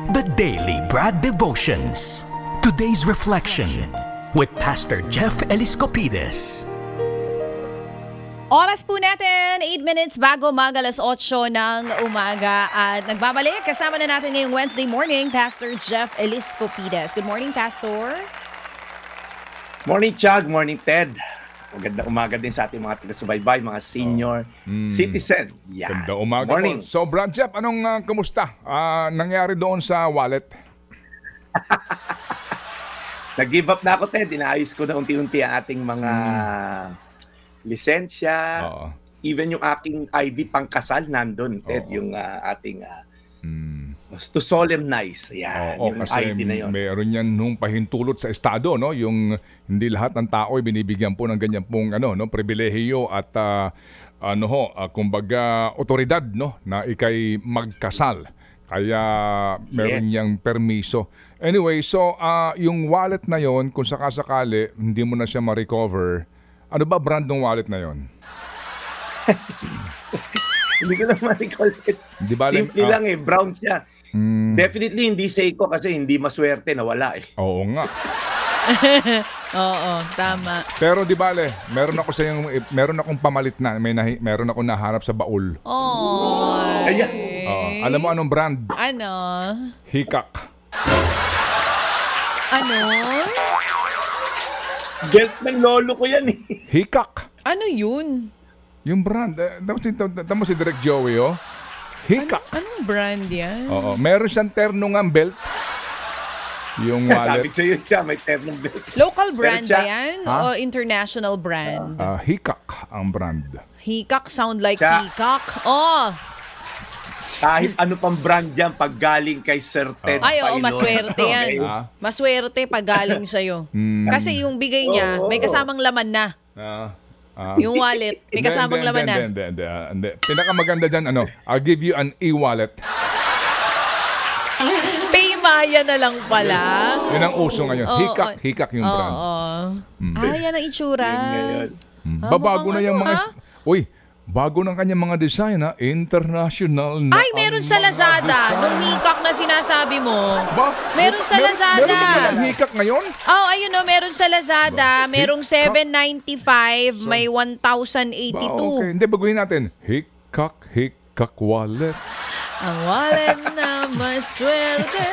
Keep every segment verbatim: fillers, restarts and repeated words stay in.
The Daily Brad Devotions. Today's reflection with Pastor Jeff Eliscopides. Oras po natin, eight minutes bago mag alas otso ng umaga. At nagbabalik, kasama na natin ngayong Wednesday morning, Pastor Jeff Eliscopides. Good morning, Pastor. Morning, Chag. Morning, Ted. Magandang umaga din sa ating mga taga-subaybay, mga senior oh. mm. citizen. Yeah. Magandang umaga Morning. po. So, Brad Jeff, anong uh, kamusta? Uh, nangyari doon sa wallet? Nag-give up na ako, Ted. Inaayos ko na unti-unti ang ating mga mm. lisensya. Oh. Even yung aking I D pangkasal nandun, Ted. Oh. Yung uh, ating uh, mm. to solemnize. Yan, Oo, yung kasi I D na yun. Meron yan nung pahintulot sa estado, no? Yung hindi lahat ng tao ay binibigyan po ng ganyan pong ano, no, pribilehiyo at uh, ano ho, uh, kumbaga otoridad, no, na ikay magkasal. Kaya meron yeah. yang permiso. Anyway, so uh, yung wallet na yon, kung sakasakali hindi mo na siya ma-recover, ano ba brand ng wallet na yon? Hindi ko na ma-recall it. Simple uh, lang eh, brown siya. Mm. Definitely hindi Seiko kasi hindi maswerte na wala eh. Oo nga. Oo, tama. Pero di bale, meron ako sa yung meron akong pamalit na, may nahi, meron akong nahanap sa baul. Oh. Ayan. Uh, alam mo anong brand? Ano? Hikak. Ano? Belt ng lolo ko yan eh. Hikak. Ano yun? Yung brand, eh, tamo si Direk Joey, oh. Hikak. Ano, anong brand yan? Oo, meron siyang ternong ang belt. Yung wallet. Sabi sa'yo siya, may ternong belt. Local brand ba yan? Ha? O international brand? Uh, Hikak ang brand. Hikak sound like Siya. peacock. Oh! Kahit ano pang brand yan, pag galing kay Sir Ted Ay, oo, Pailon. maswerte yan. Okay. Ah. Maswerte pag galing sa'yo. Mm. Kasi yung bigay niya, Oo. may kasamang laman na. Ah. Ah. Yung wallet, may kasamang Hindi, laman hindi, na. hindi, hindi, hindi, hindi. Pinakamaganda dyan, ano, I'll give you an e-wallet. Paymaya na lang pala. Yun ang uso ngayon. Oo, Hikak, oo. hikak yung brand. Oo. Mm. Ah, yan ang itsura. Yan ngayon. Mm. Ah, Babago na mukhang yung ano, mga... ah? Uy, bago ng kanyang mga design, ha? International na Ay, meron ang sa mga Lazada. design. Nung hikak na sinasabi mo. Ba? Meron sa Lazada. Meron ba palang hikak ngayon? Oh, ayun o, meron sa Lazada. Merong seven ninety-five, may one thousand Ba, eighty-two. okay. Hindi, baguhin natin. Hikak, hikak wallet. Ang wallet na maswerte.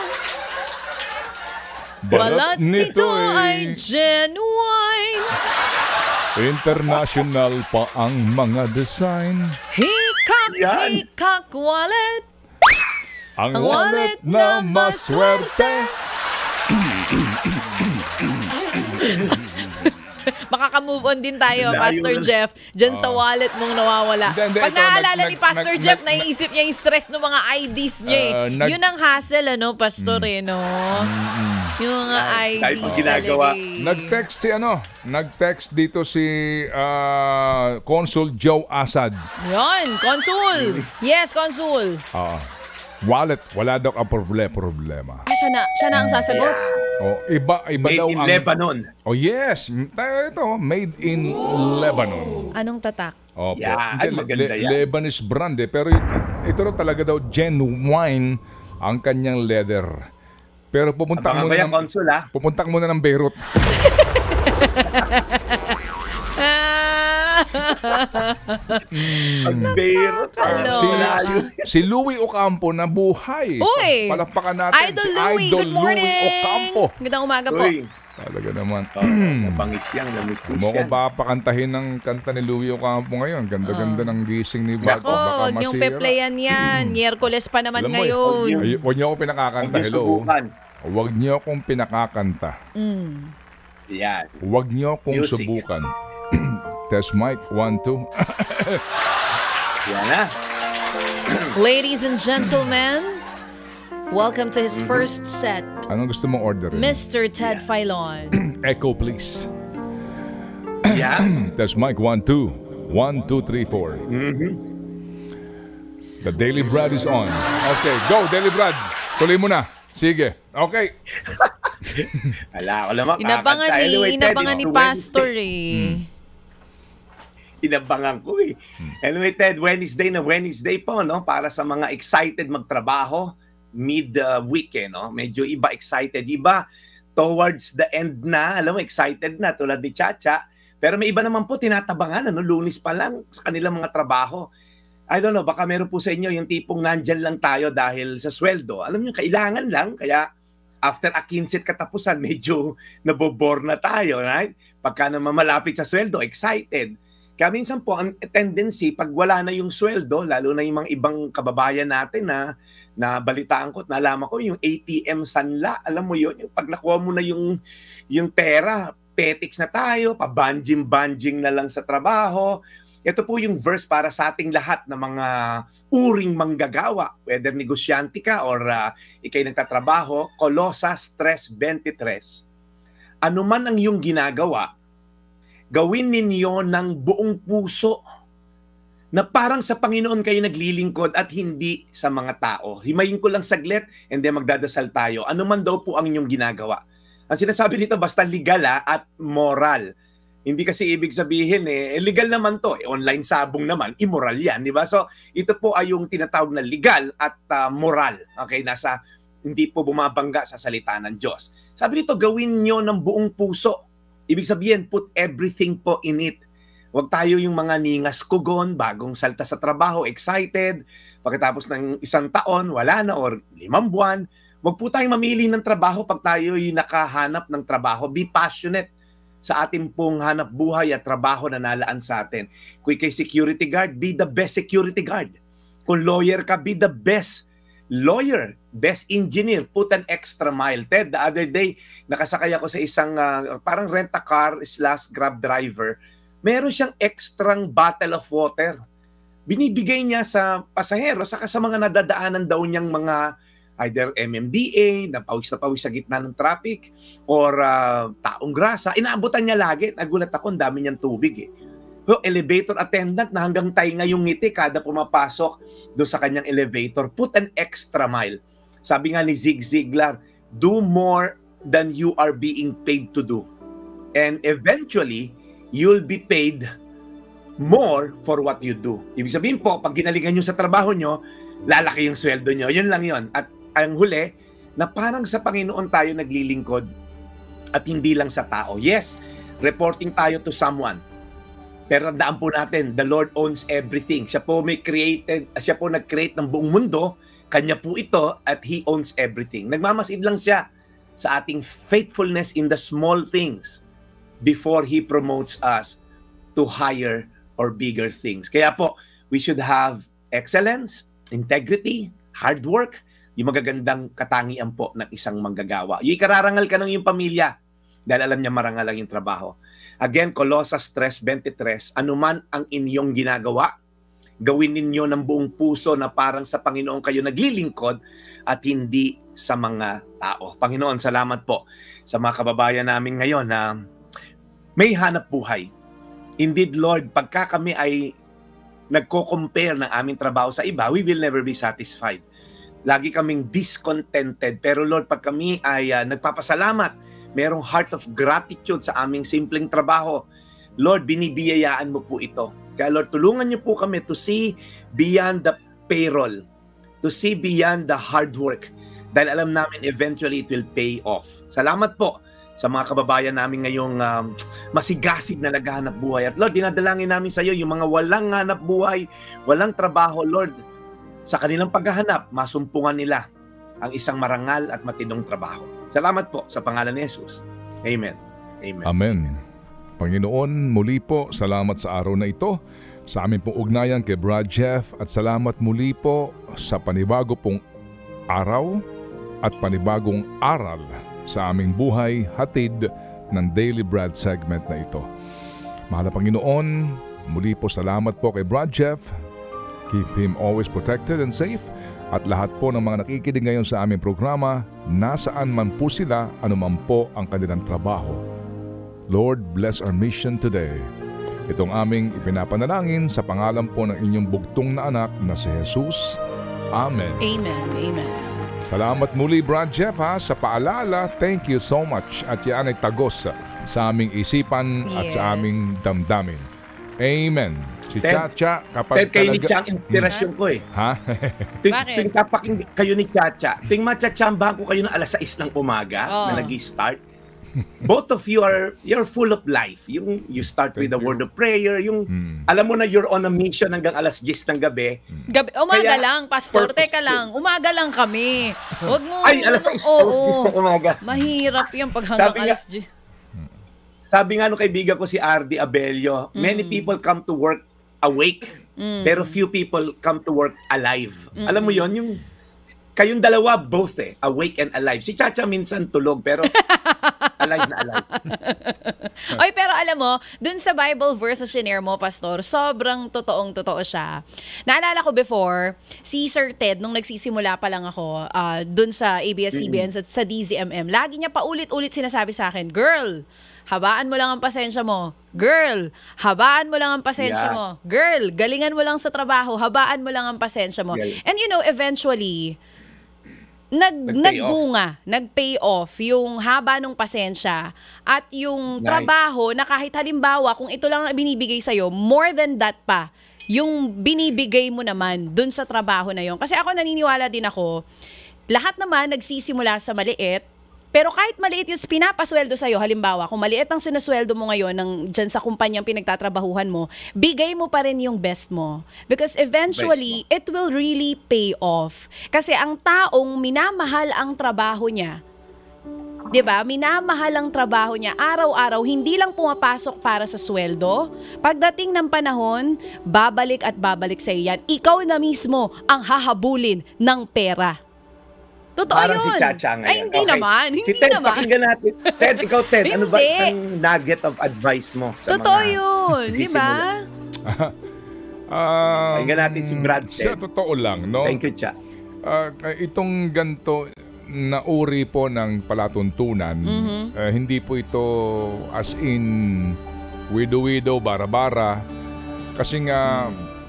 Balat nito ay genuine. International pa ang mga design. Hikak, Yan. hikak wallet. Ang Ang wallet na maswerte. Makaka-move on din tayo, Layo Pastor na. Jeff, dyan sa wallet mong nawawala. Hindi, hindi, Pag ito, naaalala nag- ni Pastor nag- Jeff, nag- naiisip niya yung stress ng mga I Ds niya eh. Uh, nag- Yun ang hassle, ano, Pastor, eh, no? Yung mga I Kahit Ds pag ginagawa. talaga eh. Nag-text si ano, nag-text dito si ah, Consul Joe Asad. Yun, Consul. Yes, Consul. Ah, wallet, wala daw ang proble- problema. Ah, siya na, siya na ang sasagot. Oh, iba iba Made daw in ang Lebanon. Oh yes, Mm, tayo ito, made in Lebanon. Anong tatak? Opo. Yan, Hindi, maganda yan. Lebanese brand eh, pero ito, ito raw talaga daw genuine ang kanyang leather. Pero pupunta Abangan mo mo na yan, Consul, ha? pupunta ka muna ng Beirut. Pag Beirut. Hello. Si, Malayo. si Louie Ocampo na buhay. Uy! Palakpakan natin. Idol si Louie, Idol good morning. Louie Ocampo. Gandang umaga po. Uy, Talaga naman. oh, napangis yan, namikus Mo ko yan. papakantahin ng kanta ni Louie Ocampo ngayon. Ganda-ganda ng gising ni Bago. Nako, wag niyong peplayan yan. Miyerkules pa naman Alam mo, ngayon. Ay, huwag niyo ako pinakakanta. Huwag niyo Hello. subukan. Huwag niyo akong pinakakanta. Mm. Yan. Huwag niyo akong Music. subukan. Test mic, one, two. Yan na. Ladies and gentlemen, welcome to his first set, Anong gusto mong orderin? Mister Ted Filon. Echo, please. Yan. Test mic, one, two. One, two, three, four. The Daily Brad is on. Okay, go, Daily Brad. Tuloy mo na. Sige. Okay. Ala, ako naman. Inabangan kakanta. ni, Anyway, Ted, inabangan it's ni the Pastor Wednesday. eh. Inabangan ko eh. Anyway, Ted, Wednesday na Wednesday po, no? Para sa mga excited magtrabaho, mid-week, uh, eh, no? Medyo iba excited. Iba towards the end na, alam mo, excited na, tulad ni Chacha. Pero may iba naman po tinatabangan, ano, Lunes pa lang sa kanilang mga trabaho. I don't know, baka meron po sa inyo yung tipong nandyan lang tayo dahil sa sweldo. Alam niyo, kailangan lang, kaya after a quinset katapusan, medyo nabobore na tayo, right? Pagka naman malapit sa sweldo, excited. Kaya minsan po, ang tendency, pag wala na yung sweldo, lalo na yung mga ibang kababayan natin na, na balitaan ko at nalaman ko, yung A T M sanla, alam mo yun, yung pag nakuha mo na yung, yung pera, petiks na tayo, pabanjing-banjing na lang sa trabaho. Ito po yung verse para sa ating lahat na mga uring manggagawa, whether negosyante ka or uh, ikay nagtatrabaho, Colosas three twenty-three. Ano man ang iyong ginagawa, gawin ninyo ng buong puso na parang sa Panginoon kayo naglilingkod at hindi sa mga tao. Himayin ko lang saglit and then magdadasal tayo. Ano man daw po ang inyong ginagawa. Ang sinasabi dito basta legal ha, at moral. Hindi kasi ibig sabihin eh, legal naman to, eh, online sabong naman, immoral yan, di ba? So ito po ay yung tinatawag na legal at uh, moral. Okay, nasa hindi po bumabangga sa salita ng Diyos. Sabi dito, gawin nyo ng buong puso. Ibig sabihin, put everything po in it. Huwag tayo yung mga ningas kugon, bagong salta sa trabaho, excited. Pagkatapos ng isang taon, wala na, or limang buwan. Huwag po tayong mamili ng trabaho pag tayo yung nakahanap ng trabaho. Be passionate sa ating pong hanap buhay at trabaho na nalaan sa atin. Kung ikay security guard, be the best security guard. Kung lawyer ka, be the best lawyer, best engineer, put an extra mile. Ted, the other day, nakasakay ako sa isang uh, parang rent-a-car slash grab driver. Meron siyang extrang bottle of water. Binibigay niya sa pasahero, saka sa mga nadadaanan daw niyang mga either M M D A, na pawis na pawis sa gitna ng traffic, or uh, taong grasa. Inaabutan niya lagi. Nagulat ako, ang dami niyang tubig eh. So, elevator attendant na hanggang tainga yung ngiti kada pumapasok doon sa kanyang elevator. Put an extra mile. Sabi nga ni Zig Ziglar, do more than you are being paid to do. And eventually, you'll be paid more for what you do. Ibig sabihin po, pag ginalingan nyo sa trabaho nyo, lalaki yung sweldo nyo. Yun lang yun. At ang huli, na parang sa Panginoon tayo naglilingkod at hindi lang sa tao. Yes, reporting tayo to someone. Pero tandaan po natin, the Lord owns everything. Siya po may created, siya po nag-create ng buong mundo, kanya po ito at He owns everything. Nagmamasid lang siya sa ating faithfulness in the small things before He promotes us to higher or bigger things. Kaya po, we should have excellence, integrity, hard work, yung magagandang katangian po ng isang manggagawa. Yung ikararangal ka ng iyong pamilya dahil alam niya marangal lang yung trabaho. Again, Colosas three twenty-three, anuman ang inyong ginagawa, gawin ninyo ng buong puso na parang sa Panginoon kayo naglilingkod at hindi sa mga tao. Panginoon, salamat po sa mga kababayan namin ngayon na may hanap buhay. Indeed, Lord, pagka kami ay nagko-compare ng aming trabaho sa iba, we will never be satisfied. Lagi kaming discontented. Pero Lord, pag kami ay uh, nagpapasalamat, merong heart of gratitude sa aming simpleng trabaho, Lord, binibiyayaan mo po ito. Kaya Lord, tulungan niyo po kami to see beyond the payroll, to see beyond the hard work. Dahil alam namin eventually it will pay off. Salamat po sa mga kababayan namin ngayong um, masigasig na naghahanap buhay. At Lord, dinadalangin namin sa iyo yung mga walang hanap buhay, walang trabaho, Lord, sa kanilang paghahanap, masumpungan nila ang isang marangal at matinong trabaho. Salamat po sa pangalan ni Jesus. Amen. Amen. Amen. Panginoon, muli po, salamat sa araw na ito, sa aming pong ugnayan kay Brad Jeff, at salamat muli po sa panibago pong araw at panibagong aral sa aming buhay, hatid ng Daily Bread segment na ito. Mahal na Panginoon, muli po salamat po kay Brad Jeff. Keep him always protected and safe. At lahat po ng mga nakikinig ngayon sa aming programa, nasaan man po sila, anuman po ang kanilang trabaho. Lord, bless our mission today. Itong aming ipinapanalangin sa pangalan po ng inyong bugtong na anak na si Jesus. Amen. Amen. Amen. Salamat muli, Brad Jeff, ha, sa paalala. Thank you so much. At yan ay tagos sa aming isipan yes. at sa aming damdamin. Amen. Si Chacha, kapag Ted, kayo ni talaga... Cha ang inspirasyon ko eh. Ha? Ting, Bakit? ting kapaking kayo ni Chacha, ting machachambahan ko kayo ng alas sais ng umaga Oh. na nag-start. Both of you are, you're full of life. Yung, you start with Thank the you. word of prayer, yung, Hmm. alam mo na you're on a mission hanggang alas diyes ng gabi. Gabi, umaga Kaya, lang, Pastor. purposeful. Teka lang, umaga lang kami. Huwag mo... Ay, alas sais, Oo. alas diyes ng umaga. Mahirap yan pag hanggang Sabi nga- alas diyes. Sabi nga nung kaibigan ko si R D Abelio, many people come to work awake, pero few people come to work alive. Alam mo yon, yung kayong dalawa both eh, awake and alive. Si Chacha minsan tulog, pero alive na alive. Oy, pero alam mo, dun sa Bible verse na shinare mo, Pastor, sobrang totoong totoo siya. Naalala ko before, si Sir Ted, nung nagsisimula pa lang ako, ah, dun sa A B S C B N, sa, sa D Z M M, lagi niya paulit-ulit sinasabi sa akin, girl, habaan mo lang ang pasensya mo. Girl, habaan mo lang ang pasensya Yeah. mo. Girl, galingan mo lang sa trabaho, habaan mo lang ang pasensya mo. Galing. And you know, eventually, nag Nag-pay nagbunga, nag-pay off yung haba ng pasensya at yung Nice. trabaho na kahit halimbawa kung ito lang ang binibigay sa more than that pa yung binibigay mo naman dun sa trabaho na yon. Kasi ako naniniwala din ako, lahat naman nagsisimula sa maliit. Pero kahit maliit yung pinapasweldo sa'yo, halimbawa, kung maliit ang sinusweldo mo ngayon ng, dyan sa kumpanyang pinagtatrabahuhan mo, bigay mo pa rin yung best mo. Because eventually, it will really pay off. Kasi ang taong minamahal ang trabaho niya, 'di ba? Minamahal ang trabaho niya araw-araw, hindi lang pumapasok para sa sweldo. Pagdating ng panahon, babalik at babalik sa iyo yan. Ikaw na mismo ang hahabulin ng pera. Totoo Parang yun. si Chacha ngayon. Ay, hindi Okay. naman. Si Hindi Ted, naman. pakinggan natin. Ted, ikaw Ted, ano ba Hindi. ang nugget of advice mo sa Totoo mga yun. Di ba? nagsisimula? Um, Pakinggan natin si Brad Sa Ted. totoo lang, no? Thank you, Cha. Ah, itong ganto na uri po ng palatuntunan, ah, hindi po ito as in widow-widow, bara-bara. Kasi nga,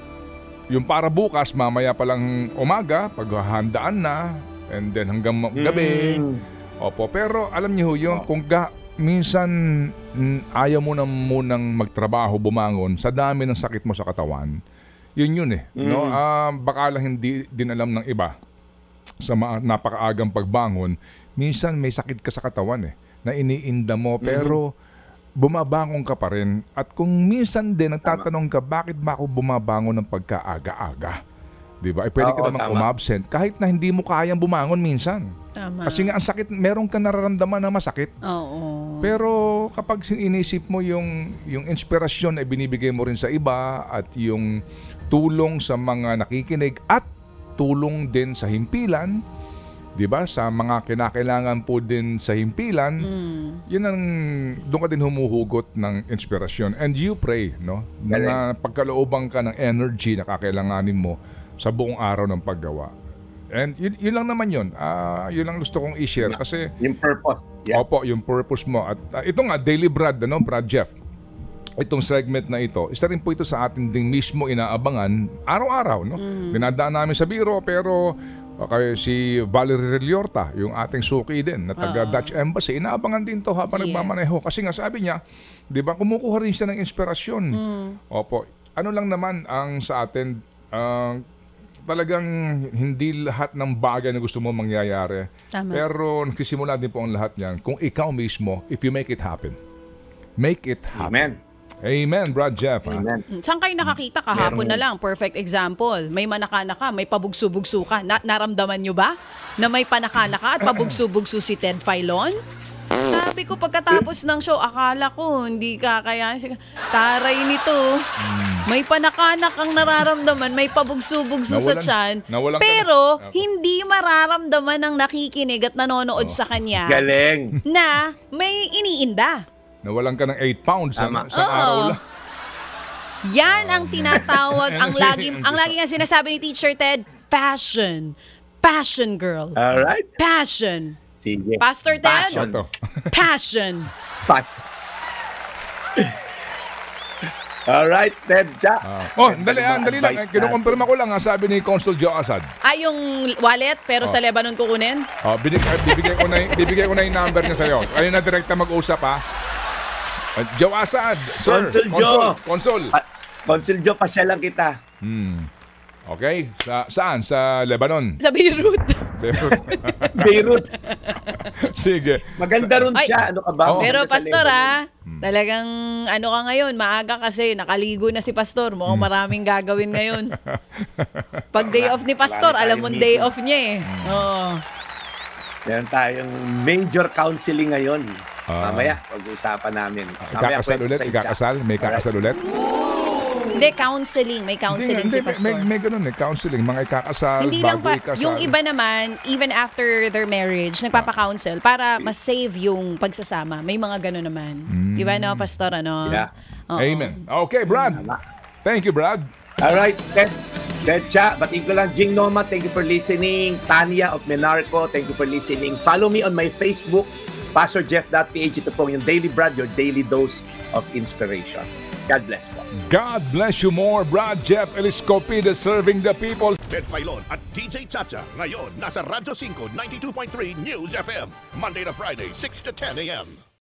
yung para bukas, mamaya pa lang umaga, paghahandaan na, and then hanggang ma- gabi. Mm. Opo, pero alam niyo yung kung ga, minsan mm, ayaw mo na munang magtrabaho, bumangon, sa dami ng sakit mo sa katawan, yun yun eh. No? Ah, baka lang hindi din alam ng iba sa ma- napakaagang pagbangon, minsan may sakit ka sa katawan eh, na iniinda mo, pero bumabangon ka pa rin. At kung minsan din nagtatanong ka, bakit ba ako bumabangon ng pagkaaga-aga? Diba? Eh, pwede ka Oo, namang tama. umabsent kahit na hindi mo kayang bumangon minsan. Tama. Kasi nga ang sakit, meron ka nararamdaman na masakit. Oo. Pero kapag inisip mo yung, yung inspirasyon na binibigay mo rin sa iba at yung tulong sa mga nakikinig at tulong din sa himpilan, di ba? Sa mga kinakailangan po din sa himpilan, yun ang, doon ka din humuhugot ng inspirasyon. And you pray, no? Mga pagkalooban ka ng energy na kakailanganin mo sa buong araw ng paggawa. And yun, yun lang naman yun. Ah, yun lang gusto kong i-share kasi Yung purpose. Yeah. opo, yung purpose mo. At uh, ito nga, Daily Brad, ano, Brad Jeff, itong segment na ito, isa rin po ito sa atin ding mismo inaabangan araw-araw. No? Dinadaan namin sa biro, pero okay, si Valerie Reliorta, yung ating suki din, na taga Dutch Embassy, inaabangan din to habang Yes. nagmamaneho. Kasi nga sabi niya, di ba, kumukuha rin siya ng inspirasyon. Opo, ano lang naman ang sa atin, ah, talagang hindi lahat ng bagay na gusto mo mangyayari. Tama. Pero nagsisimula din po ang lahat niyan. Kung ikaw mismo, if you make it happen, make it happen. Amen. Amen, Brad Jeff. ha? Amen. Mm, Saan kayo nakakita kahapon na lang? Perfect example. May manaka-naka, may pabugso-bugso ka. Na- naramdaman nyo ba na may panaka-naka at pabugso-bugso si Ted Filon? Sabi ko pagkatapos ng show, akala ko hindi kakayanin. Sige, taray nito. May panakanak ang nararamdaman, may pabugso-bugso sa Nawalan- tiyan. nawalan ka Pero na. Okay. hindi mararamdaman ng nakikinig at nanonood sa kanya Galing. na may iniinda. Nawalan ka ng eight pounds sa, Tama. sa Oo. araw lang. Yan ang tinatawag, ang lagi, ang lagi nga sinasabi ni Teacher Ted, passion. Passion, girl. Alright. Passion. Sige. Pastor Ted? Passion. Ito. Passion. Fat. Alright, Ted, Cha. Oh, Ganda dali, ng mga ah, dali lang. advice Kinukumpirma ko lang, ah, sabi ni Consul Joe Asad. Ay, yung wallet, pero sa Lebanon kukunin? Oh, binig, ah, bibigay ko na, y- bibigay ko na yung number niya sa'yo. Kayo na direkta mag-usap, ha? Uh, Joe Asad, sir. Consul Joe. Consul. Ah, Consul Joe, pasya lang kita. Hmm. Okay, sa saan? Sa Lebanon? Sa Beirut. Beirut. Beirut. Sige. Maganda ron Ay, siya. Ano ka ba? Oh. Pero Maganda sa Pastor Lebanon. ah, talagang ano ka ngayon, maaga kasi nakaligo na si Pastor. Mukhang maraming gagawin ngayon. Pag day off ni Pastor, Marami alam mo tayong day meeting. off niya eh. Oo. Meron tayong major counseling ngayon. Ah. Mamaya, pag-uusapan namin. Mamaya, Ikakasal kwento ulit? sa inyo. Ikakasal? May kakasal ulit? Hindi, counseling. May counseling Hindi, si may, Pastor. may, may ganun eh. Counseling. Mga ikakasal, Hindi lang bago pa, ikasal. yung iba naman, even after their marriage, nagpapa-counsel para mas save yung pagsasama. May mga gano'n naman. Di ba, no, Pastor, ano? Yeah. Oo. Amen. Okay, Brad. Thank you, Brad. Alright, Ted. Ted Cha, batiin ko lang. Jing Noma, thank you for listening. Tanya of Menarco, thank you for listening. Follow me on my Facebook, pastor jeff dot p h. Ito po yung Daily Brad, your daily dose of inspiration. God bless po. God bless you more, Brad Jeff Eliscopide, serving the people. Ted Filon at D J Chacha. Ngayon, nasa Radyo five ninety-two point three News F M. Monday to Friday, six to ten a m